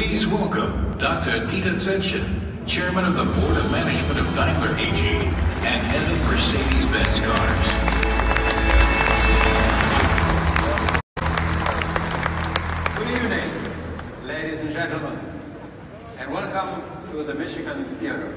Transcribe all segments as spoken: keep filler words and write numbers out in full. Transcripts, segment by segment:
Please welcome Doctor Dieter Zetsche, Chairman of the Board of Management of Daimler A G and Head of Mercedes-Benz Cars. Good evening, ladies and gentlemen, and welcome to the Michigan Theater.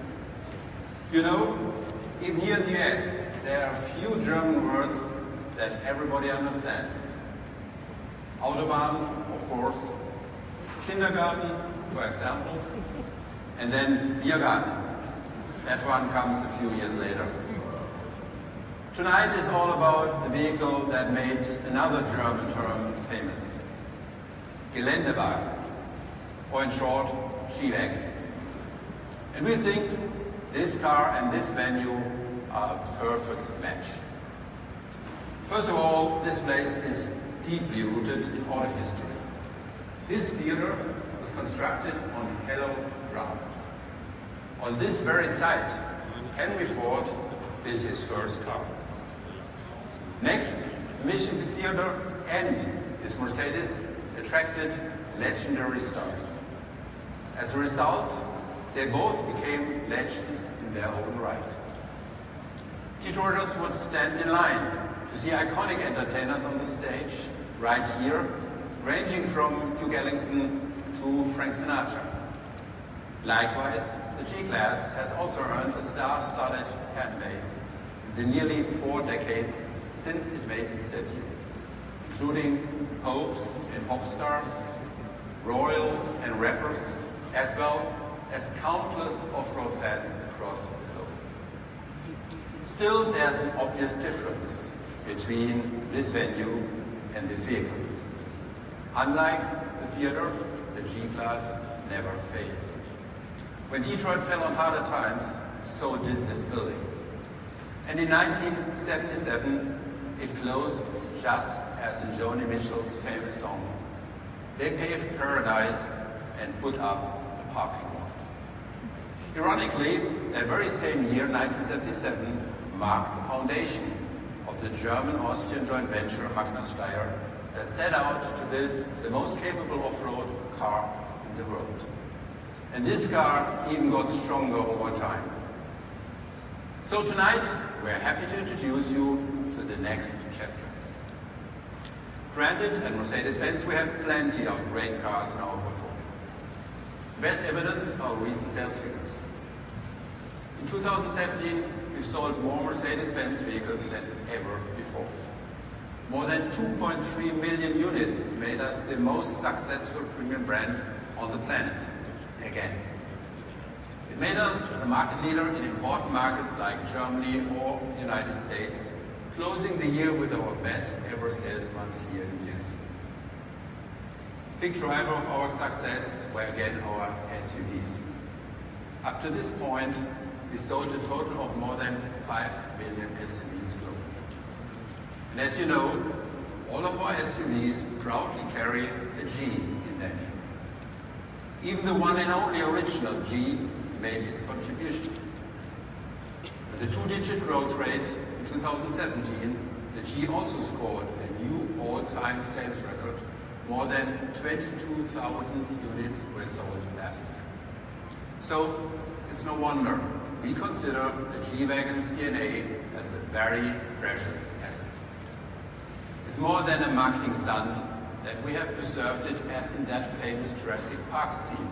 You know, even here in the U S, there are few German words that everybody understands. Autobahn, of course, Kindergarten, for example, and then Biergarten. That one comes a few years later. Tonight is all about the vehicle that made another German term famous, Geländewagen, or in short, G-Wagen. And we think this car and this venue are a perfect match. First of all, this place is deeply rooted in auto history. This theater was constructed on hallowed ground. On this very site, Henry Ford built his first car. Next, the Michigan Theater and his Mercedes attracted legendary stars. As a result, they both became legends in their own right. Detroiters would stand in line to see iconic entertainers on the stage right here, ranging from Duke Ellington to Frank Sinatra. Likewise, the G-Class has also earned a star-studded fan base in the nearly four decades since it made its debut, including popes and pop stars, royals and rappers, as well as countless off-road fans across the globe. Still, there's an obvious difference between this venue and this vehicle. Unlike the theater, the G-Class never failed. When Detroit fell on harder times, so did this building. And in nineteen seventy-seven, it closed just as in Joni Mitchell's famous song. They paved paradise and put up a parking lot. Ironically, that very same year, nineteen seventy-seven, marked the foundation of the German-Austrian joint venture Magna Steyr that set out to build the most capable off-road car in the world. And this car even got stronger over time. So tonight, we're happy to introduce you to the next chapter. Granted, at Mercedes-Benz, we have plenty of great cars in our portfolio. Best evidence are our recent sales figures. In two thousand seventeen, we've sold more Mercedes-Benz vehicles than ever before. More than two point three million units made us the most successful premium brand on the planet, again. It made us the market leader in important markets like Germany or the United States, closing the year with our best ever sales month here in the U S. Big driver of our success were again our S U Vs. Up to this point, we sold a total of more than five million S U Vs globally. And as you know, all of our S U Vs proudly carry a G in their name. Even the one and only original G made its contribution. With a two-digit growth rate in two thousand seventeen, the G also scored a new all-time sales record. More than twenty-two thousand units were sold last year. So it's no wonder we consider the G-Wagon's D N A as a very precious asset. It's more than a marketing stunt that we have preserved it as in that famous Jurassic Park scene.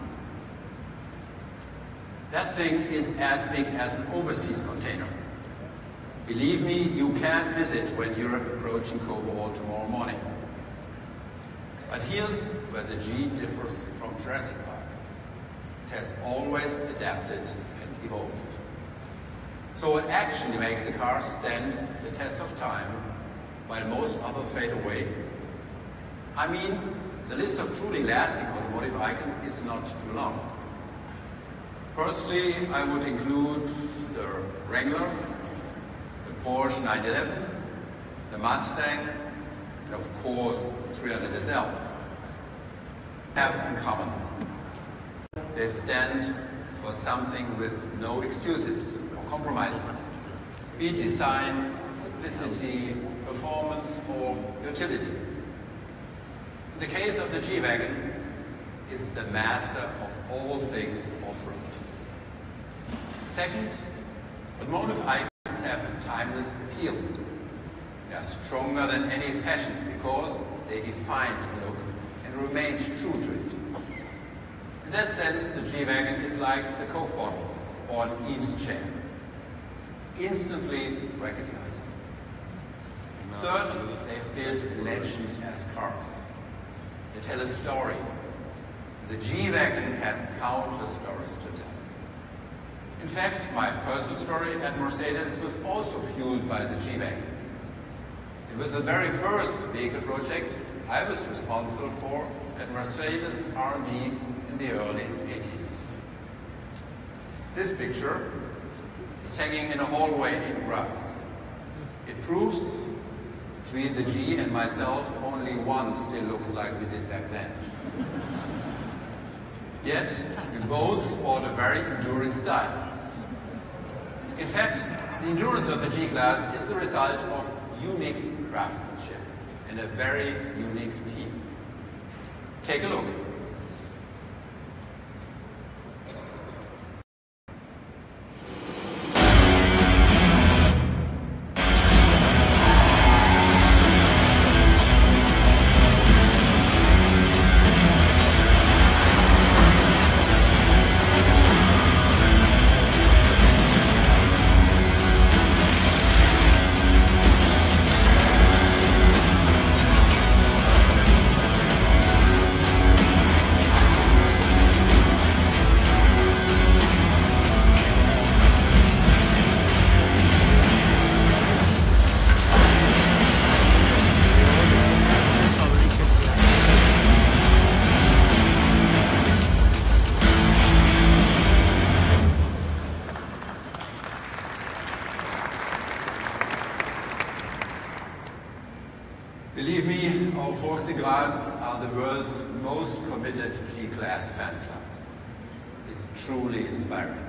That thing is as big as an overseas container. Believe me, you can't miss it when you're approaching Cobalt tomorrow morning. But here's where the G differs from Jurassic Park. It has always adapted and evolved. So it actually makes the car stand the test of time, while most others fade away. I mean, the list of truly lasting automotive icons is not too long. Personally, I would include the Wrangler, the Porsche nine eleven, the Mustang, and of course, the three hundred S L. Have in common. They stand for something with no excuses or compromises, be it design, simplicity, performance, or utility. In the case of the G-Wagon, is the master of all things off-road. Second, automotive icons have a timeless appeal. They are stronger than any fashion because they defined a look and remained true to it. In that sense, the G-Wagon is like the Coke bottle or an Eames chair. Instantly recognized. Third, they've built a legend as cars. They tell a story. The G-Wagon has countless stories to tell. In fact, my personal story at Mercedes was also fueled by the G-Wagon. It was the very first vehicle project I was responsible for at Mercedes R and D in the early eighties. This picture is hanging in a hallway in Graz. It proves between the G and myself only one still looks like we did back then. Yet, we both sport a very enduring style. In fact, the endurance of the G-Class is the result of unique craftsmanship and a very unique team. Take a look. Believe me, our Force Graz are the world's most committed G-Class fan club. It's truly inspiring.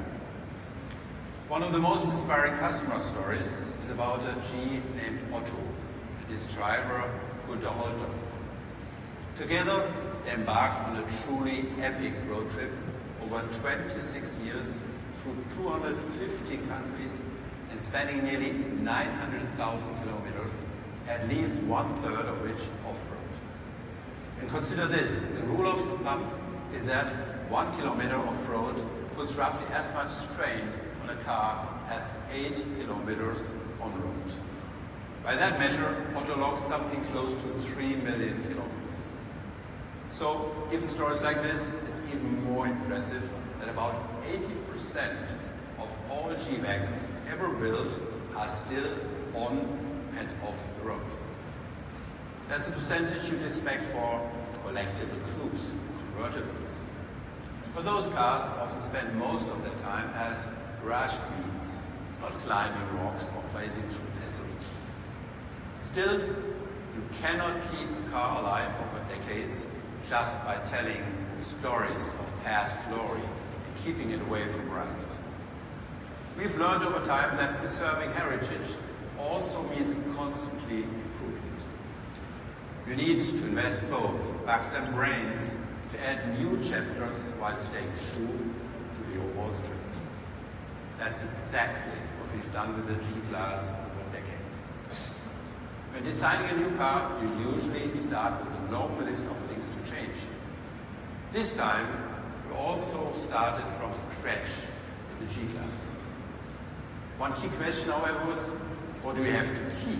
One of the most inspiring customer stories is about a G named Otto and his driver Gunter Holthoff. Together, they embarked on a truly epic road trip over twenty-six years through two hundred fifty countries and spanning nearly nine hundred thousand kilometers, at least one-third of which off-road. And consider this, the rule of thumb is that one kilometer off-road puts roughly as much strain on a car as eight kilometers on-road. By that measure, Otto logged something close to three million kilometers. So, given stories like this, it's even more impressive that about eighty percent of all G-Wagons ever built are still on and off the road. That's a percentage you'd expect for collectible coupes, convertibles. But those cars often spend most of their time as garage queens, not climbing rocks or blazing through deserts. Still, you cannot keep a car alive over decades just by telling stories of past glory and keeping it away from rust. We've learned over time that preserving heritage also means constantly improving it. You need to invest both bucks and brains to add new chapters while staying true to the overall script. That's exactly what we've done with the G-Class over decades. When designing a new car, you usually start with a long list of things to change. This time, we also started from scratch with the G-Class. One key question, however, was, what do we have to keep?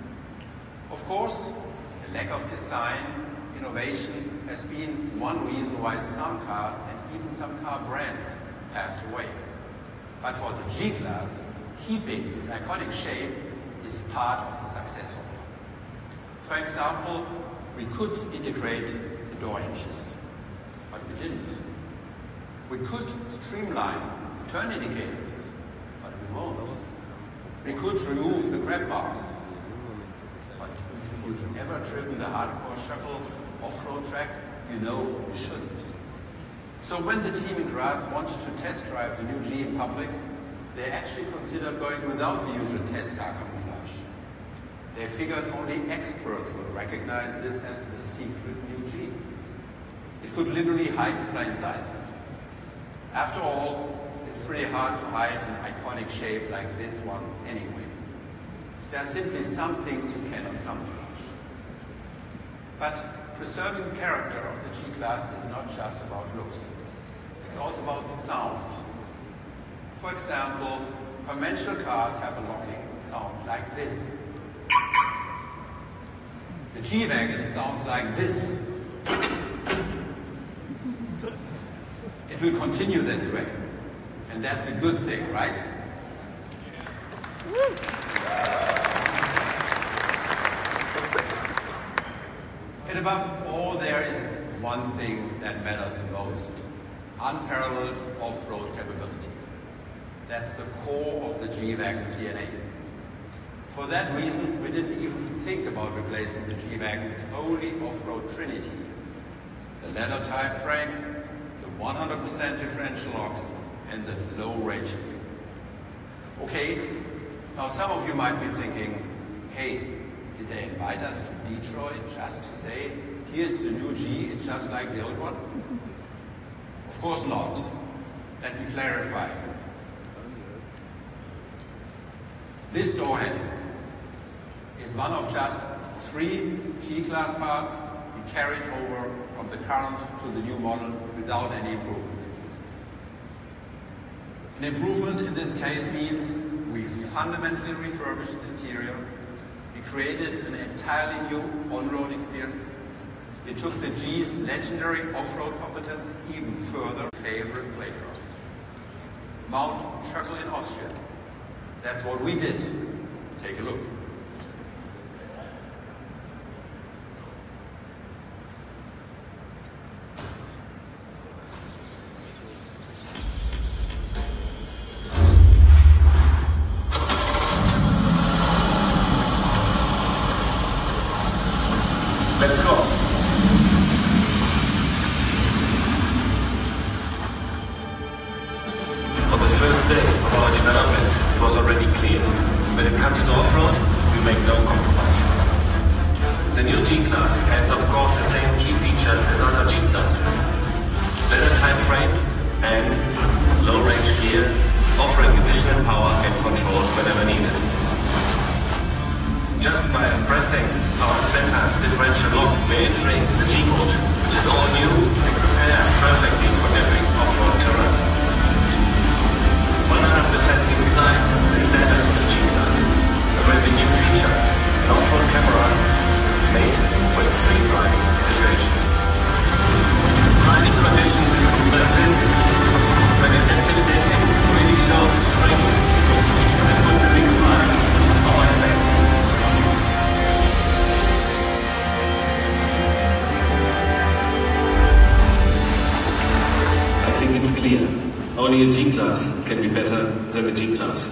Of course, the lack of design, innovation has been one reason why some cars and even some car brands passed away. But for the G-Class, keeping its iconic shape is part of the success formula. For example, we could integrate the door hinges, but we didn't. We could streamline the turn indicators, but we won't. We could remove the grab bar, but if you've ever driven the hardcore shuttle off-road track, you know we shouldn't. So when the team in Graz wanted to test drive the new G in public, they actually considered going without the usual test car camouflage. They figured only experts would recognize this as the secret new G. It could literally hide in plain sight. After all, it's pretty hard to hide an iconic shape like this one anyway. There are simply some things you cannot camouflage. But preserving the character of the G-Class is not just about looks. It's also about sound. For example, conventional cars have a locking sound like this. The G-Wagon sounds like this. It will continue this way. And that's a good thing, right? And above all, there is one thing that matters most. Unparalleled off-road capability. That's the core of the G-Wagon's D N A. For that reason, we didn't even think about replacing the G-Wagon's holy off-road trinity. The ladder type frame, the one hundred percent differential locks, and the low range gear. Okay, now some of you might be thinking, hey, did they invite us to Detroit just to say, here's the new G, it's just like the old one? Of course not. Let me clarify. This door handle is one of just three G-Class parts we carried over from the current to the new model without any improvement. An improvement in this case means we fundamentally refurbished the interior, we created an entirely new on-road experience, we took the G's legendary off-road competence even further. Favorite playground. Mount Schöckl in Austria. That's what we did. Take a look. Let's go. On the first day of our development, it was already clear. When it comes to off-road, we make no compromise. The new G-Class has of course the same key features as other G-Classes. Better time frame and low-range gear, offering additional power and control whenever needed. Just by pressing our center differential lock, we're entering the G-mode, which is all new and prepares perfectly for every off-road terrain. one hundred percent incline is standard for the G-Class, a very new feature, an off-road camera made for extreme driving situations. It's riding conditions like this, when adaptive damping really shows its strengths and puts a big smile on my face. I think it's clear. Only a G-Class can be better than a G-Class.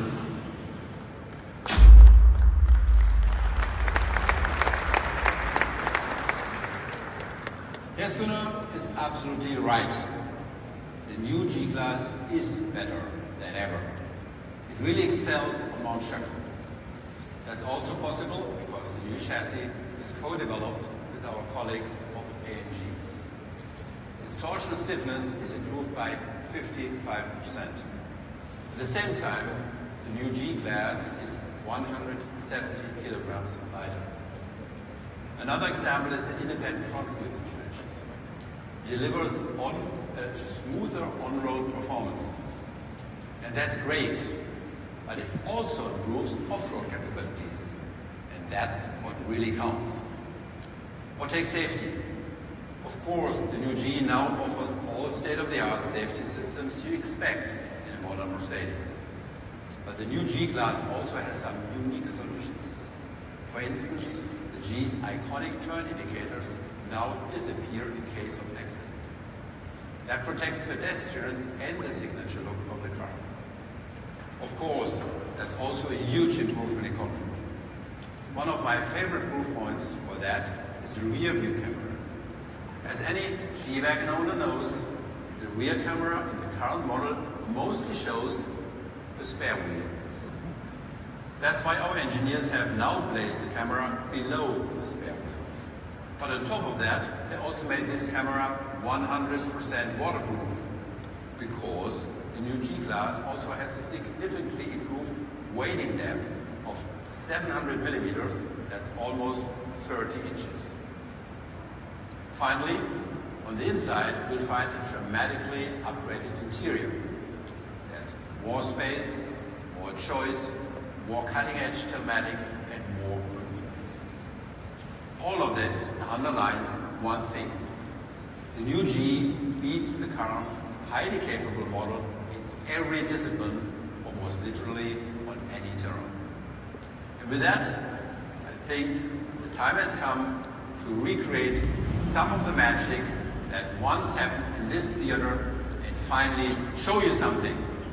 Herr Gunnar is absolutely right. The new G-Class is better than ever. It really excels on Mount Schöckl. That's also possible because the new chassis is co-developed with our colleagues of A M G. Its torsional stiffness is improved by fifty-five percent. At the same time, the new G-Class is one hundred seventy kilograms lighter. Another example is the independent front wheel suspension. It delivers on a smoother on-road performance. And that's great, but it also improves off-road capabilities. And that's what really counts. Or take safety. Of course, the new G now offers all state-of-the-art safety systems you expect in a modern Mercedes. But the new G-Class also has some unique solutions. For instance, the G's iconic turn indicators now disappear in case of an accident. That protects pedestrians and the signature look of the car. Of course, there's also a huge improvement in comfort. One of my favorite proof points for that is the rear view camera. As any G-Wagon owner knows, the rear camera in the current model mostly shows the spare wheel. That's why our engineers have now placed the camera below the spare wheel. But on top of that, they also made this camera one hundred percent waterproof, because the new G-Class also has a significantly improved wading depth of seven hundred millimeters, that's almost thirty inches. Finally, on the inside, you'll find a dramatically upgraded interior. There's more space, more choice, more cutting-edge telematics, and more convenience. All of this underlines one thing. The new G beats the current highly capable model in every discipline, almost literally on any terrain. And with that, I think the time has come to recreate some of the magic that once happened in this theater and finally show you something.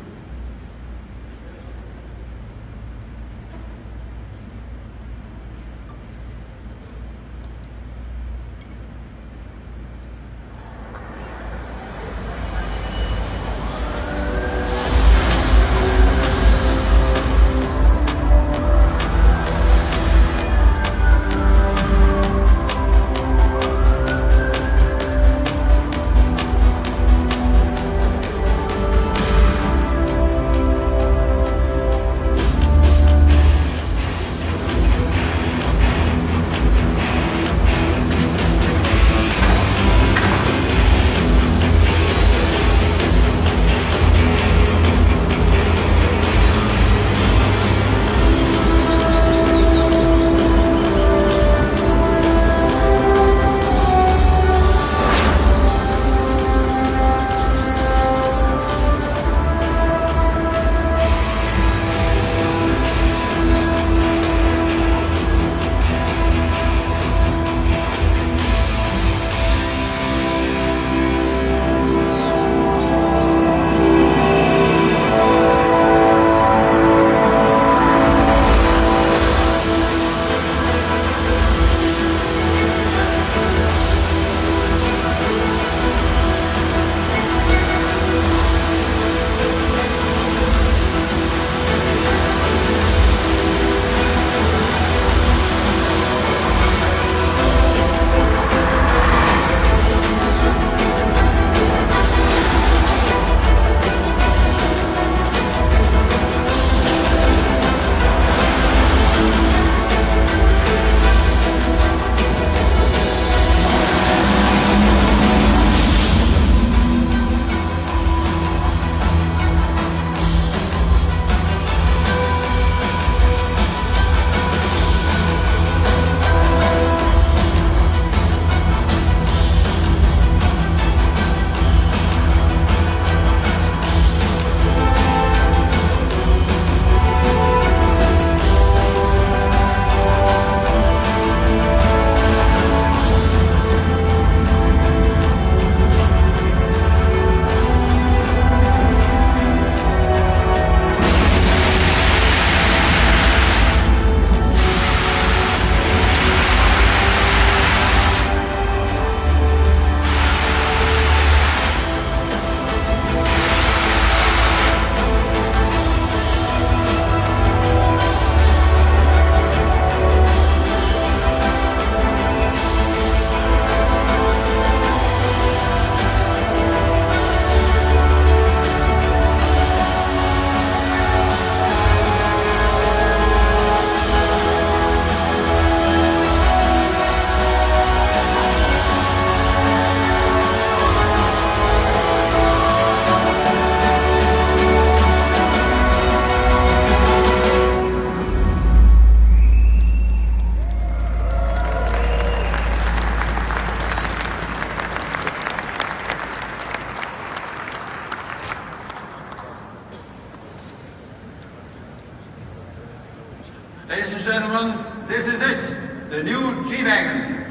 Ladies and gentlemen, this is it, the new G-Wagon.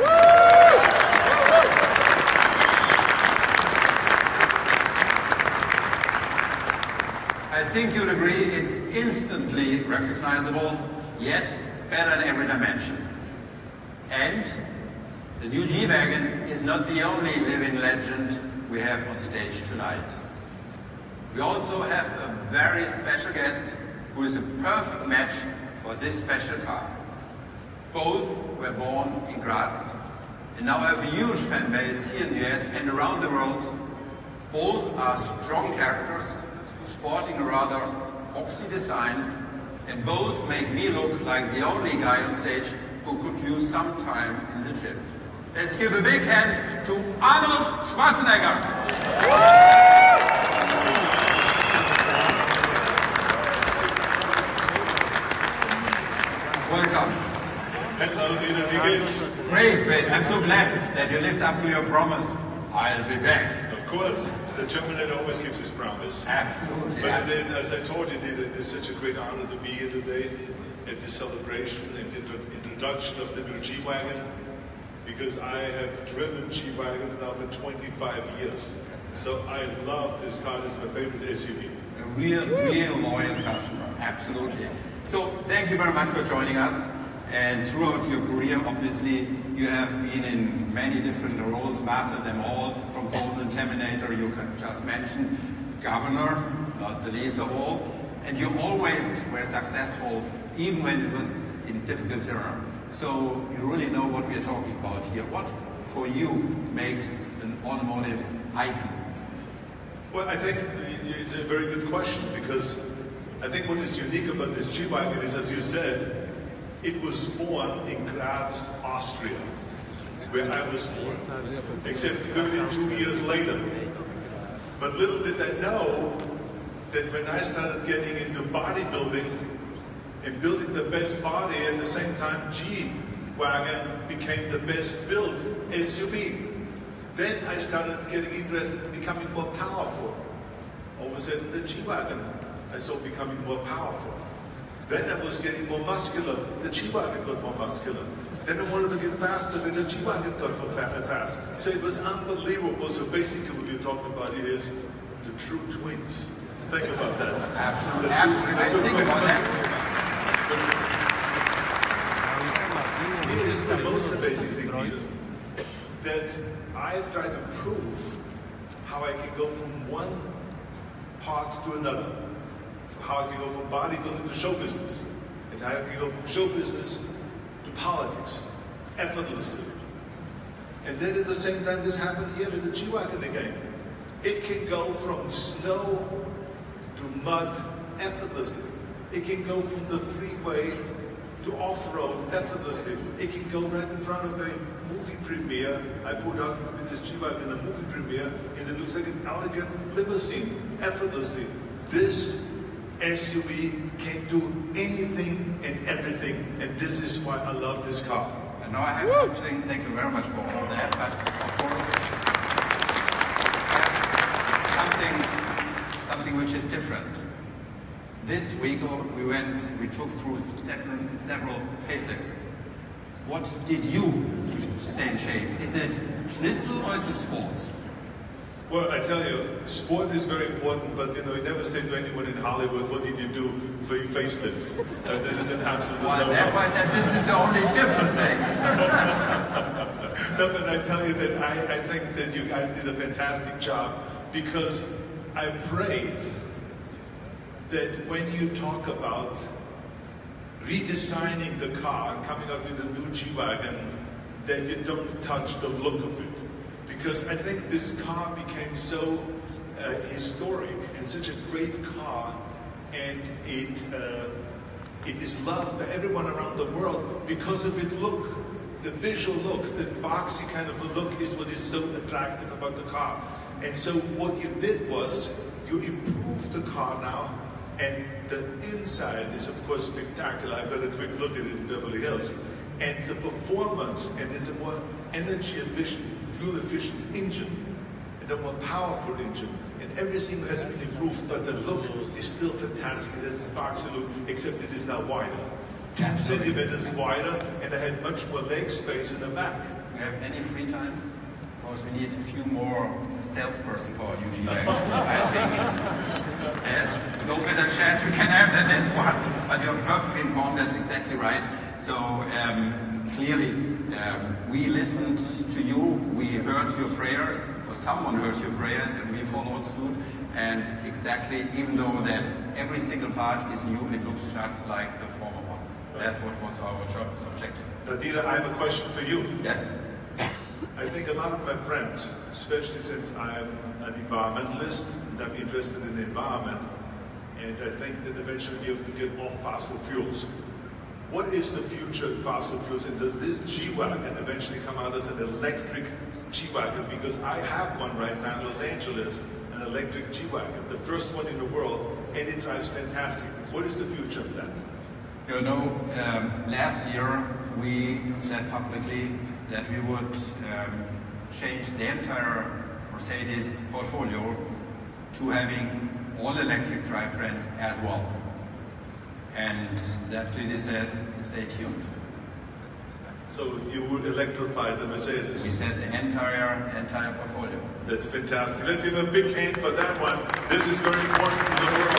I think you'll agree it's instantly recognizable, yet better in every dimension. And the new G-Wagon is not the only living legend we have on stage tonight. We also have a very special guest who is a perfect match for this special car. Both were born in Graz, and now have a huge fan base here in the U S and around the world. Both are strong characters, sporting a rather boxy design, and both make me look like the only guy on stage who could use some time in the gym. Let's give a big hand to Arnold Schwarzenegger. Welcome. Hello, Dieter, wie geht's? Great, great. I'm so glad that you lived up to your promise. I'll be back. Of course, the Terminator always keeps his promise. Absolutely. But it, as I told you, Dieter, it is such a great honor to be here today at this celebration and the introduction of the new G-Wagon, because I have driven G-Wagons now for twenty-five years. So I love this car. This is my favorite S U V. A real, real loyal customer. Absolutely. So thank you very much for joining us. And throughout your career, obviously, you have been in many different roles, mastered them all, from Golden Terminator, you just mentioned, Governor, not the least of all. And you always were successful, even when it was in difficult terrain. So you really know what we're talking about here. What, for you, makes an automotive icon? Well, I think it's a very good question, because I think what is unique about this G-Wagon is, as you said, it was born in Graz, Austria, where I was born, except thirty-two years later. But little did I know that when I started getting into bodybuilding and building the best body, at the same time G-Wagon became the best built S U V. Then I started getting interested in becoming more powerful. All of a sudden the G-Wagon I saw becoming more powerful. Then I was getting more muscular. The G-Wagon got more muscular. Then I wanted to get faster, then the G-Wagon got more fast. So it was unbelievable. So basically what we're talking about is the true twins. Think about that. Absolutely. Absolutely. I think about that. This is the most amazing thing, Peter, that I try to prove how I can go from one part to another. How I can go from bodybuilding to show business, and how I can go from show business to politics, effortlessly. And then at the same time, this happened here with the G-Wagon again. It can go from snow to mud effortlessly. It can go from the freeway to off-road effortlessly. It can go right in front of a movie premiere. I put out with this G-Wagon a movie premiere, and it looks like an elegant limousine effortlessly. This S U V can do anything and everything, and this is why I love this car. And now I have Woo! something, thank you very much for all that, but of course, something, something which is different. This week we went, we took through different, several facelifts. What did you to stay in shape? Is it Schnitzel or is it sport? Well, I tell you, sport is very important, but you know, you never say to anyone in Hollywood, what did you do for your facelift? Uh, this is an absolute well, no. That's why I said this is the only different thing. No, but I tell you that I, I think that you guys did a fantastic job, because I prayed that when you talk about redesigning the car and coming up with a new G-Wagon, that you don't touch the look of it. Because I think this car became so uh, historic and such a great car, and it, uh, it is loved by everyone around the world because of its look. The visual look, the boxy kind of a look is what is so attractive about the car. And so what you did was, you improved the car now, and the inside is of course spectacular. I got a quick look at it in Beverly Hills. And the performance, and it's a more energy efficient, fuel efficient engine, and a more powerful engine, and everything has been improved, but the look is still fantastic. It has this boxy look, except it is now wider. Two centimeters wider, and I had much more leg space in the back. Do you have any free time? Because we need a few more salesperson for our new G-Wagon. I think there's no better chance we can have than this one. But you're perfectly informed, that's exactly right. So um, clearly, um, we listened to you, we heard your prayers, or someone heard your prayers, and we followed suit. And exactly, even though that every single part is new, it looks just like the former one. That's what was our job objective. Now, Dieter, I have a question for you. Yes. I think a lot of my friends, especially since I'm an environmentalist and I'm interested in the environment, and I think that eventually we have to get off fossil fuels. What is the future of fossil fuels, and does this G-Wagon eventually come out as an electric G-Wagon? Because I have one right now in Los Angeles, an electric G-Wagon, the first one in the world, and it drives fantastic. What is the future of that? You know, um, last year we said publicly that we would um, change the entire Mercedes portfolio to having all electric drivetrains as well. And that clearly says, stay tuned. So you would electrify the Mercedes? We said the entire, entire portfolio. That's fantastic. Let's give a big hand for that one. This is very important to the world.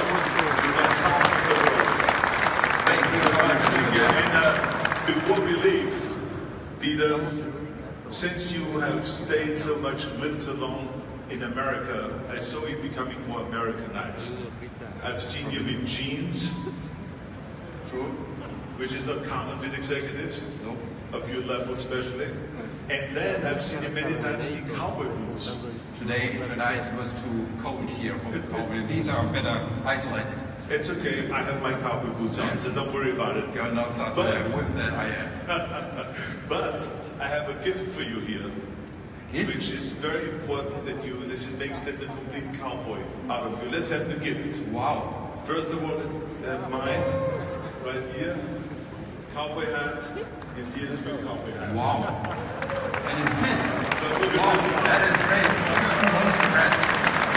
Thank you very much. And uh, before we leave, Dieter, since you have stayed so much, lived so long in America, I saw you becoming more Americanized. I've seen you in jeans. True. Which is not common with executives. Nope. Of your level especially. And then I've seen you many times in cowboy boots. Today, tonight, it was too cold here for the cowboy. These are better isolated. It's okay, I have my cowboy boots on, so don't worry about it. You're not such but, a whip that I am. But I have a gift for you here. Gift? Which is very important that you, this makes them the complete cowboy out of you. Let's have the gift. Wow. First of all, let's have mine, right here. Cowboy hat, and here's your cowboy hat. Wow. And it fits. So Wow, that is great. Most impressive.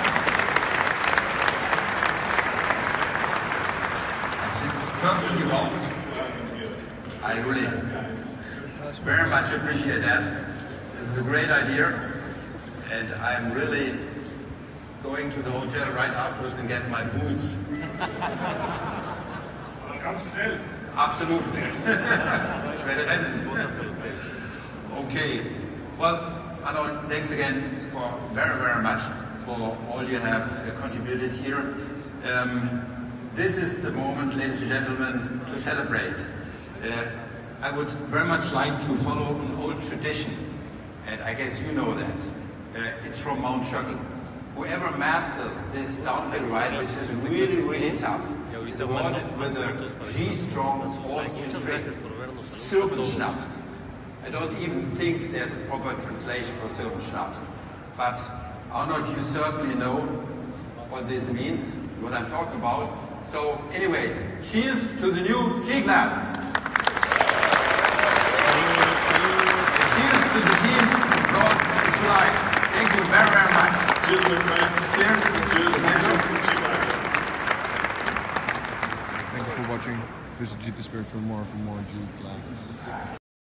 I think it's perfectly well. I really very much appreciate that. This is a great idea. And I'm really going to the hotel right afterwards and get my boots. Absolutely. Okay. Well, Arnold, thanks again for very, very much for all you have uh, contributed here. Um, this is the moment, ladies and gentlemen, to celebrate. Uh, I would very much like to follow an old tradition, and I guess you know that. Uh, it's from Mount Schöckl. Whoever masters this downhill ride, which is really, really tough, is awarded with a G-Strong Austrian drink, Sirbenschnaps. I don't even think there's a proper translation for Sirbenschnaps. But Arnold, you certainly know what this means, what I'm talking about. So anyways, cheers to the new G-Class. And cheers to the team who brought it to life. Thank you very, very much. Cheers, my friend. Cheers. Cheers. Thank you for watching. Visit G T Spirit for more for more G-Class.